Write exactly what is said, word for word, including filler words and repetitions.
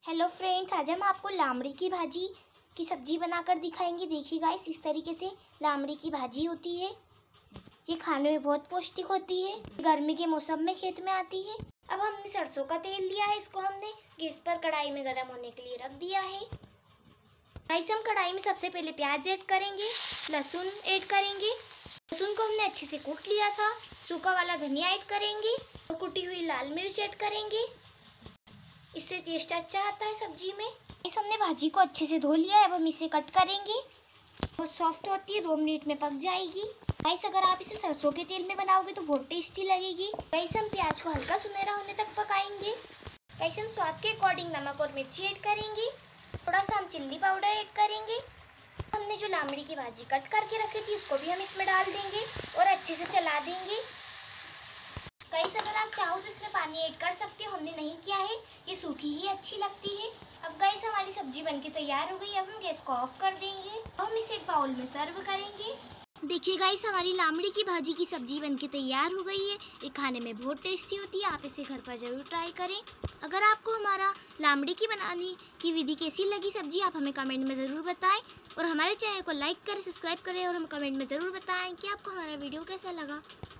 Hello friends, आज हम आपको लामड़ी की भाजी की सब्जी बनाकर दिखाएंगे। देखिए गाइस, इस तरीके से लामड़ी की भाजी होती है। ये खाने में बहुत पौष्टिक होती है। गर्मी के मौसम में खेत में आती है। अब हमने सरसों का तेल लिया है, इसको हमने गैस पर कढ़ाई में गर्म होने के लिए रख दिया है। गाइस, हम कढ़ाई में सबसे पहले प्याज ऐड करेंगे, लहसुन ऐड करेंगे। लहसुन को हमने अच्छे से कूट लिया था। सूखा वाला धनिया ऐड करेंगे और कुटी हुई लाल मिर्च ऐड करेंगे। इससे टेस्ट अच्छा आता है सब्जी में। इस हमने भाजी को अच्छे से धो लिया है। अब हम इसे कट करेंगे। बहुत सॉफ्ट होती है, दो मिनट में पक जाएगी। गाइस, अगर आप इसे सरसों के तेल में बनाओगे तो बहुत टेस्टी लगेगी। गाइस, हम प्याज को हल्का सुनहरा होने तक पकाएंगे। गाइस, हम स्वाद के अकॉर्डिंग नमक और मिर्ची ऐड करेंगे। थोड़ा सा हम चिल्ली पाउडर ऐड करेंगे। हमने जो लामड़ी की भाजी कट करके रखी थी उसको भी हम इसमें डाल देंगे और अच्छे से चला देंगे। गाइस, अगर आप चाहो तो इसमें पानी ऐड कर सकते हो, हमने नहीं किया है। ये सूखी ही अच्छी लगती है। अब गाइस, हमारी सब्जी बनके तैयार हो गई। अब हम गैस को ऑफ कर देंगे। हम इसे एक बाउल में सर्व करेंगे। देखिए गाइस, हमारी लामड़ी की भाजी की सब्जी बनके तैयार हो गई है। ये खाने में बहुत टेस्टी होती है। आप इसे घर पर जरूर ट्राई करें। अगर आपको हमारा लामड़ी की बनाने की विधि कैसी लगी सब्जी, आप हमें कमेंट में ज़रूर बताएं और हमारे चैनल को लाइक करें, सब्सक्राइब करें और हमें कमेंट में ज़रूर बताएं कि आपको हमारा वीडियो कैसा लगा।